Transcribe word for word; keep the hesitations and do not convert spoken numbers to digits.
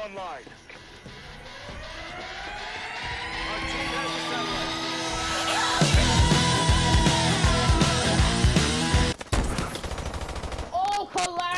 online. Our team has the satellite. All collapse!